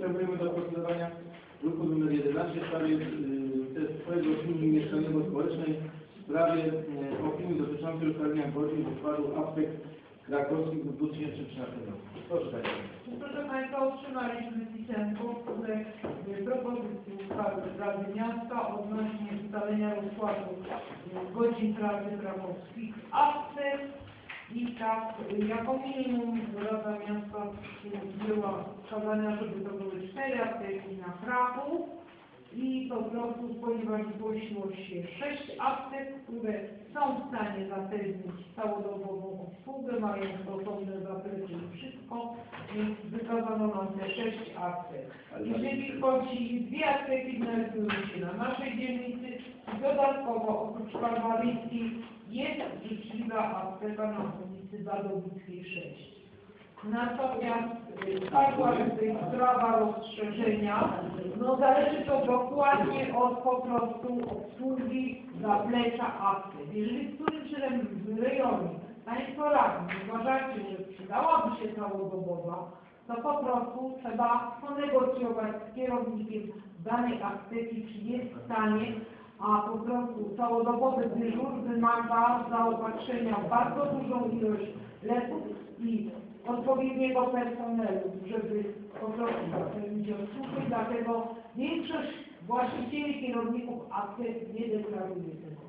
Przystępujemy do procedowania druku nr 11 w sprawie swojego opinii mieszkaniowo-społecznej w sprawie opinii dotyczącej ustalenia godzin układu aptek krakowskich w 2013 roku. Proszę Państwa. Proszę Państwa, otrzymaliśmy pisemną propozycję uchwały Rady Miasta odnośnie ustalenia rozkładu godzin pracy krakowskich aptek. I tak, jako minimum Rada Miasta była wskazania, żeby to były 4 apteki na Kraków i po prostu, ponieważ zgłosiło się 6 aptek, które są w stanie zapewnić całodobową obsługę, mają stosowne zaplecze i wszystko, więc wykazano nam te 6 aptek. Jeżeli chodzi, 2 apteki znajdują się na naszej dzielnicy i dodatkowo oprócz Kalwaryjskiej jest życzliwa apteka na ulicy Zadowickiej 6. Natomiast padła tutaj sprawa rozszerzenia, no zależy to dokładnie od po prostu obsługi zaplecza aptek. Jeżeli w którymś rejonie Państwo radni uważacie, że przydałaby się całodobowa, to po prostu trzeba ponegocjować z kierownikiem danej apteki, czy jest w stanie, a po prostu całodobowy dyżur wymaga zaopatrzenia w bardzo dużą ilość leków i odpowiedniego personelu, żeby po prostu zapewnić obsługę, dlatego większość właścicieli, kierowników aptek nie deklaruje tego.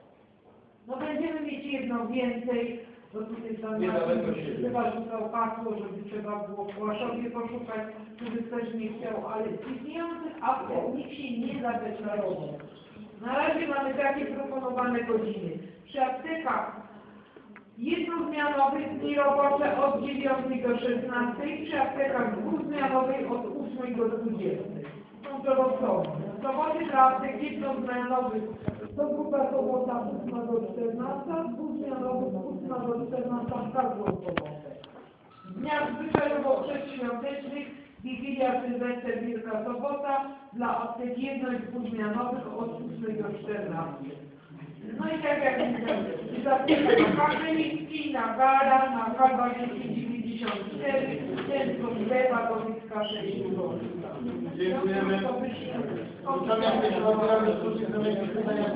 No będziemy mieć jedno więcej, bo tutaj chyba rzucał hasło, żeby trzeba było w Łaszowie poszukać, który też nie chciał, ale istniejących aptek nikt się nie zadeklarował. Na razie mamy takie proponowane godziny. Przy aptekach jednozmianowych dni robocze od 9 do 16, przy aptekach dwuzmianowych od 8 do 20. Są to rozsądne. Soboty dla aptek jednozmianowych to grupa sobota 8 do 14, dwuzmianowych 8 do 14 w każdą sobotę. W dniach zwyczajowo przedświątecznych Wigilia, Sylwester, Wielka Sobota dla aptek jedno- i dwuzmianowych od 8 do 14. No i tak jak mówię, na Kaczyński, na Gara, na Kalwaryjskiej 94, centrum Lewa, Gorlicka 6 zł. Dziękujemy. Zamiast dyskusji, zamykamy pytania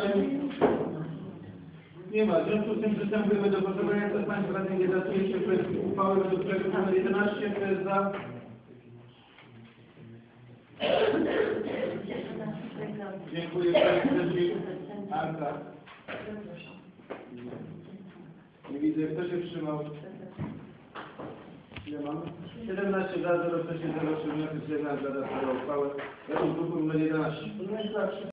nie ma. W związku z tym przystępujemy do głosowania. Kto z Państwa radnych nie decyduje się kwestii uchwały według projektu nr 11, kto jest za? Dziękuję. Anka. Nie widzę. Kto się wstrzymał? Ile mam? 17 za, 0, 0, 3, 17 za uchwałę. Ja to w druku nr 11.